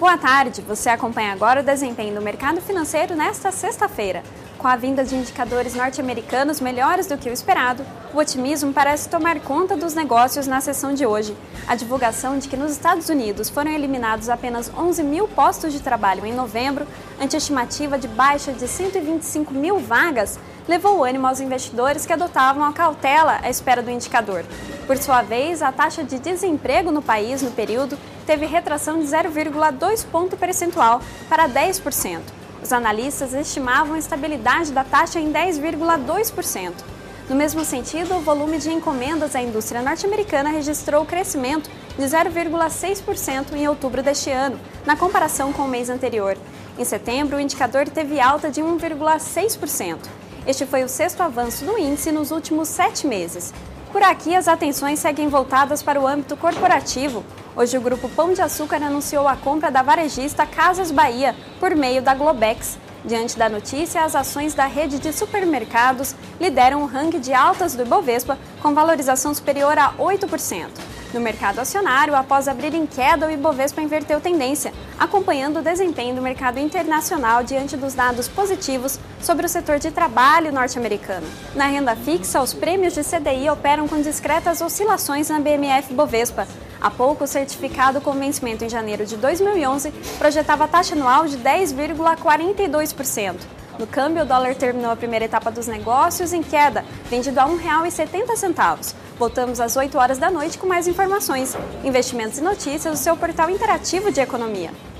Boa tarde, você acompanha agora o desempenho do mercado financeiro nesta sexta-feira. Com a vinda de indicadores norte-americanos melhores do que o esperado, o otimismo parece tomar conta dos negócios na sessão de hoje. A divulgação de que nos Estados Unidos foram eliminados apenas 11 mil postos de trabalho em novembro, ante a estimativa de baixa de 125 mil vagas, levou o ânimo aos investidores que adotavam a cautela à espera do indicador. Por sua vez, a taxa de desemprego no país no período teve retração de 0,2 ponto percentual para 10%. Os analistas estimavam a estabilidade da taxa em 10,2%. No mesmo sentido, o volume de encomendas à indústria norte-americana registrou crescimento de 0,6% em outubro deste ano, na comparação com o mês anterior. Em setembro, o indicador teve alta de 1,6%. Este foi o sexto avanço do índice nos últimos 7 meses. Por aqui, as atenções seguem voltadas para o âmbito corporativo. Hoje, o Grupo Pão de Açúcar anunciou a compra da varejista Casas Bahia por meio da Globex. Diante da notícia, as ações da rede de supermercados lideram o ranking de altas do Ibovespa, com valorização superior a 8%. No mercado acionário, após abrir em queda, o Ibovespa inverteu tendência, acompanhando o desempenho do mercado internacional diante dos dados positivos sobre o setor de trabalho norte-americano. Na renda fixa, os prêmios de CDI operam com discretas oscilações na BMF-Bovespa. Há pouco, o certificado com vencimento em janeiro de 2011 projetava a taxa anual de 10,42%. No câmbio, o dólar terminou a primeira etapa dos negócios em queda, vendido a R$ 1,70. Voltamos às 8 horas da noite com mais informações, investimentos e notícias do seu portal interativo de economia.